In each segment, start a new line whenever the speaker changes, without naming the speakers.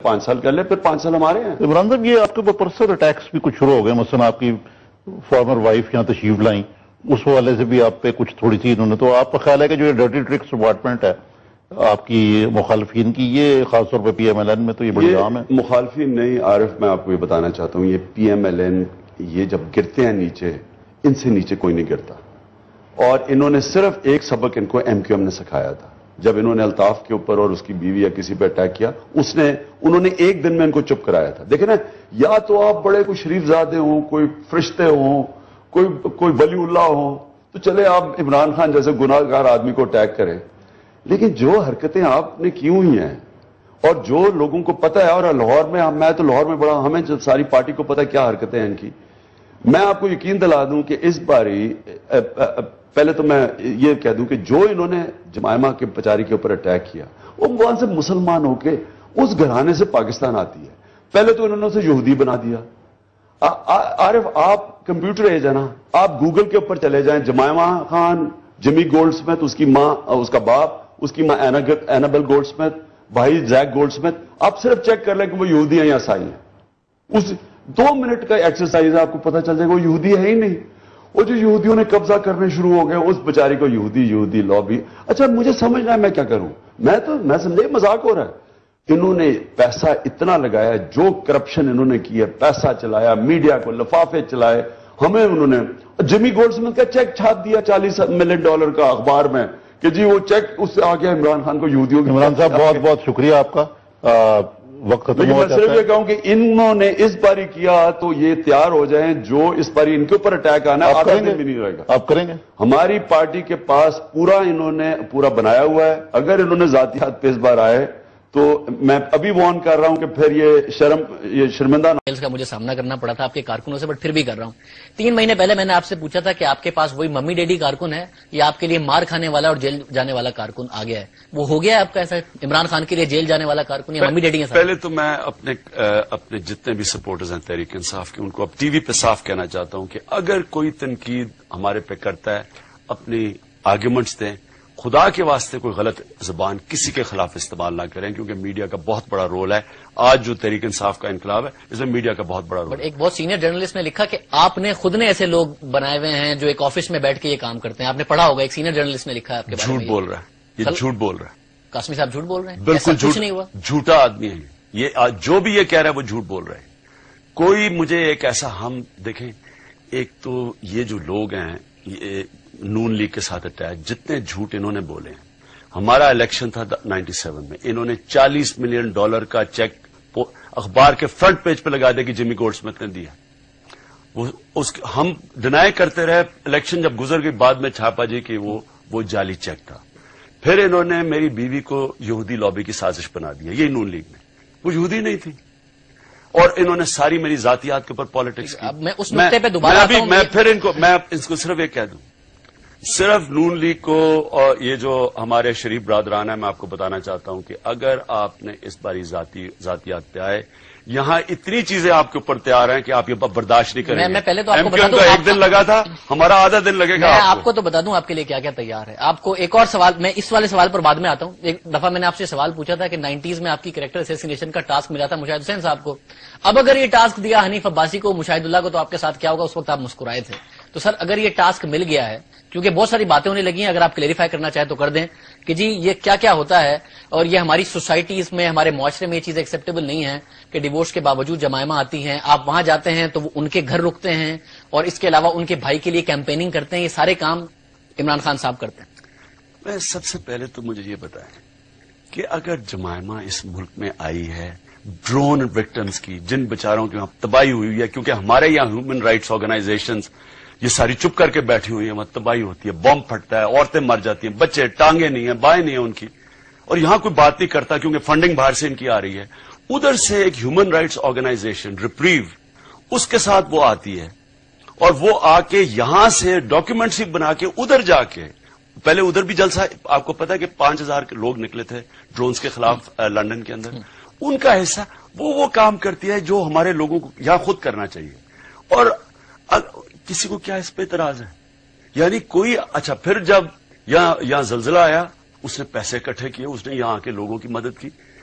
5 साल कर ले, फिर 5 साल हमारे हैं।
इमरान साहब, ये आपके ऊपर पर्सनल अटैक्स भी कुछ शुरू हो गए, मसलन आपकी फॉर्मर वाइफ यहाँ तशरीफ लाई, उस हवाले से भी आप पे कुछ थोड़ी सी इन्होंने, तो आपका ख्याल है कि जो ये डर्टी ट्रिक्स डिपार्टमेंट है आपकी मुखालफिन की, ये खासतौर पर PMLN में तो ये बड़ी आम है?
मुखालफिन नहीं आरिफ, मैं आपको ये बताना चाहता हूँ, ये PMLN ये जब गिरते हैं नीचे, इनसे नीचे कोई नहीं गिरता। और इन्होंने सिर्फ एक सबक इनको MQM ने सिखाया था, जब इन्होंने अल्ताफ के ऊपर और उसकी बीवी या किसी पर अटैक किया, उन्होंने एक दिन में इनको चुप कराया था। देखे ना, या तो आप बड़े कोई शरीफजादे हो, कोई फरिश्ते हो, कोई वलीउल्लाह हो, तो चले आप इमरान खान जैसे गुनाहगार आदमी को अटैक करें, लेकिन जो हरकतें आपने की हुई हैं और जो लोगों को पता है, और लाहौर में, मैं तो लाहौर में बड़ा, हमें जो सारी पार्टी को पता है क्या हरकतें हैं इनकी। मैं आपको यकीन दिला दूं कि इस बारी पहले तो मैं ये कह दूं कि जो इन्होंने जमायमा के बेचारी के ऊपर अटैक किया, वो वहां से मुसलमान होके उस घराने से पाकिस्तान आती है। पहले तो इन्होंने उसे यहूदी बना दिया। आरिफ, आप कंप्यूटर एज है ना, आप गूगल के ऊपर चले जाएं, जमायमा खान, जिमी गोल्डस्मिथ, उसकी मां, उसका बाप, उसकी मां एनाबेल गोल्डस्मिथ, भाई जैक गोल्डस्मिथ, आप सिर्फ चेक कर लें कि वो यहूदी हैं या ईसाई हैं। उस 2 मिनट का एक्सरसाइज है, आपको पता चल जाएगा वो यहूदी है ही नहीं। वो जो यहूदियों ने कब्जा करने शुरू हो गए, उस बेचारी को यहूदी लॉबी। अच्छा, मुझे समझना है मैं क्या करूं, मैं समझे मजाक हो रहा है। इन्होंने पैसा इतना लगाया, जो करप्शन इन्होंने किया, पैसा चलाया, मीडिया को लिफाफे चलाए, हमें उन्होंने जिमी गोल्डस्मिथ का चेक छाप दिया $40 मिलियन का अखबार में कि जी वो चेक उससे आ गया इमरान खान को यहूदियों।
इमरान साहब, बहुत बहुत शुक्रिया आपका, वक्त खत्म हो जाता है।
मैं सिर्फ ये कहूं कि इन्होंने इस बारी किया तो ये तैयार हो जाएं, जो इस बारी इनके ऊपर अटैक आना है, आधा दिन भी नहीं रहेगा।
आप करेंगे?
हमारी पार्टी के पास इन्होंने पूरा बनाया हुआ है। अगर इन्होंने जातियात पे इस बार आए तो मैं अभी वार्न कर रहा हूं कि फिर ये शर्मिंदा
का मुझे सामना करना पड़ा था आपके कारकुनों से, बट फिर भी कर रहा हूं। 3 महीने पहले मैंने आपसे पूछा था कि आपके पास वही मम्मी डैडी कारकुन है या आपके लिए मार खाने वाला और जेल जाने वाला कारकुन आ गया है? वो हो गया है आपका ऐसा, इमरान खान के लिए जेल जाने वाला कारकुन या मम्मी डैडी है?
पहले तो मैं अपने जितने भी सपोर्टर्स हैं तहरीक इंसाफ के, उनको अब टीवी पे साफ कहना चाहता हूं कि अगर कोई तनकीद हमारे पे करता है, अपनी आर्ग्यूमेंट्स दें, खुदा के वास्ते कोई गलत जुबान किसी के खिलाफ इस्तेमाल ना करें, क्योंकि मीडिया का बहुत बड़ा रोल है। आज जो तहरीक इंसाफ का इनकलाब है, इसमें मीडिया का बहुत बड़ा रोल है।
एक बहुत सीनियर जर्नलिस्ट ने लिखा कि आपने खुद ने ऐसे लोग बनाए हुए हैं जो एक ऑफिस में बैठ के ये काम करते हैं। आपने पढ़ा होगा, एक सीनियर जर्नलिस्ट ने लिखा है आपके बारे में।
झूठ बोल रहा है, ये झूठ बोल रहा है।
कासमी साहब झूठ बोल रहे हैं?
बिल्कुल
झूठ नहीं हुआ,
झूठा आदमी है ये। जो भी ये कह रहा है वो झूठ बोल रहा है। कोई मुझे एक ऐसा, हम देखें, एक तो ये जो लोग हैं, ये नून लीग के साथ अटैक, जितने झूठ इन्होंने बोले हैं। हमारा इलेक्शन था 97 में, इन्होंने $40 मिलियन का चेक अखबार के फ्रंट पेज पे लगा दे कि जिमी गोल्डस्मिथ ने दिया। हम डिनाई करते रहे, इलेक्शन जब गुजर गई बाद में छापा जी कि वो जाली चेक था। फिर इन्होंने मेरी बीवी को यहूदी लॉबी की साजिश बना दिया, ये नून लीग ने, वो यहूदी नहीं थी। और इन्होंने सारी मेरी जातियात के ऊपर पॉलिटिक्स की।
मैं उस नुक्ते पे दोबारा
मैं इनको सिर्फ एक कह दूं, सिर्फ नून लीग को और ये जो हमारे शरीफ बरादरान है, मैं आपको बताना चाहता हूं कि अगर आपने इस बारी जातियात पे आए, यहां इतनी चीजें आपके ऊपर तैयार हैं कि आप ये बर्दाश्त नहीं करेंगे।
मैं पहले तो आपको बता दूं,
एक दिन लगा था, हमारा आधा दिन लगेगा।
मैं आपको तो बता दूं आपके लिए क्या क्या तैयार है। आपको एक और सवाल, मैं इस वाले सवाल पर बाद में आता हूं। एक दफा मैंने आपसे सवाल पूछा था कि 90s में आपकी कैरेक्टर असैसिनेशन का टास्क मिला था मुशाहिद हुसैन साहब को। अब अगर ये टास्क दिया हनीफ अब्बासी को, मुशाहिदुल्लाह को, तो आपके साथ क्या होगा? उस वक्त आप मुस्कुराए थे। तो सर, अगर ये टास्क मिल गया है, क्योंकि बहुत सारी बातें होने लगी हैं, अगर आप क्लेरिफाई करना चाहें तो कर दें कि जी ये क्या क्या होता है, और ये हमारी सोसाइटीज में, हमारे मुआशरे में ये चीज एक्सेप्टेबल नहीं है कि डिवोर्स के बावजूद जमायमा आती हैं, आप वहां जाते हैं तो वो उनके घर रुकते हैं, और इसके अलावा उनके भाई के लिए कैंपेनिंग करते हैं। ये सारे काम इमरान खान साहब करते हैं।
मैं सबसे पहले तो मुझे ये बताएं कि अगर जमायमा इस मुल्क में आई है, ड्रोन विक्टिम्स की, जिन बेचारों की वहां तबाही हुई है, क्योंकि हमारे यहाँ ह्यूमन राइट्स ऑर्गेनाइजेशंस ये सारी चुप करके बैठी हुई है, वहां तबाही होती है, बम फटता है, औरतें मर जाती हैं, बच्चे, टांगे नहीं है, बाएं नहीं है उनकी, और यहां कोई बात नहीं करता क्योंकि फंडिंग बाहर से इनकी आ रही है। उधर से एक ह्यूमन राइट्स ऑर्गेनाइजेशन रिप्रीव, उसके साथ वो आती है, और वो आके यहां से डॉक्यूमेंट्स ही बना के उधर जाके, पहले उधर भी जलसा, आपको पता है कि 5000 लोग निकले थे ड्रोन्स के खिलाफ लंदन के अंदर, उनका हिस्सा वो काम करती है जो हमारे लोगों को यहां खुद करना चाहिए। और किसी को क्या इस पे इतराज है? यानी कोई, अच्छा, फिर जब यहां जलजिला आया, उसने पैसे इकट्ठे किए, उसने यहां आके लोगों की मदद की।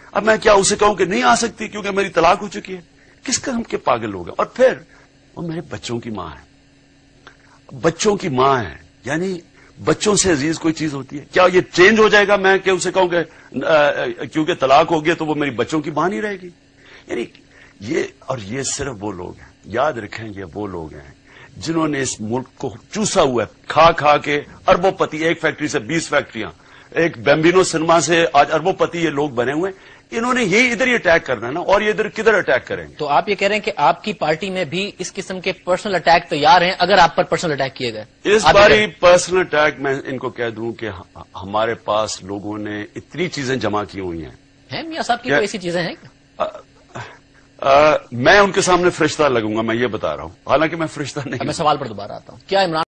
अब मैं क्या उसे कहूं कि नहीं आ सकती क्योंकि मेरी तलाक हो चुकी है? किस किस्म के पागल लोग हैं? और फिर वो मेरे बच्चों की मां है, बच्चों की मां है, यानी बच्चों से अजीज कोई चीज होती है क्या? ये चेंज हो जाएगा मैं कि उसे कहूं कि क्योंकि तलाक हो गया तो वो मेरी बच्चों की मां नहीं रहेगी? यानी ये सिर्फ वो लोग हैं, याद रखें, ये वो लोग हैं जिन्होंने इस मुल्क को चूसा हुआ है, खा खा के अरबोपति, एक फैक्ट्री से 20 फैक्ट्रियां, एक बैम्बिनो सिनेमा से आज अरबोपति ये लोग बने हुए हैं। इन्होंने ये इधर ही अटैक करना है ना, और ये इधर किधर अटैक करेंगे?
तो आप ये कह रहे हैं कि आपकी पार्टी में भी इस किस्म के पर्सनल अटैक तैयार हैं अगर आप पर पर्सनल अटैक किए गए?
इस बारी पर्सनल अटैक मैं इनको कह दूं कि हमारे पास लोगों ने इतनी चीजें जमा की हुई हैं।
मियां साहब की कोई ऐसी चीजें हैं?
मैं उनके सामने फरिश्ता लगूंगा, मैं ये बता रहा हूं, हालांकि मैं फरिश्ता नहीं।
मैं सवाल पर दोबारा आता हूं। क्या इमरान